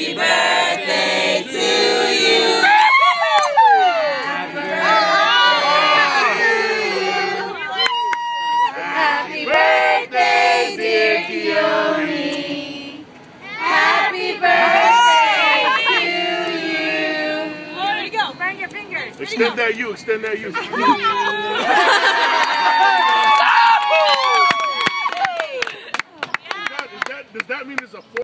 Happy birthday to you. Happy birthday, dear Keone. Happy birthday to you. There you go. Burn your fingers. Extend that you. Extend that you. Does that mean it's a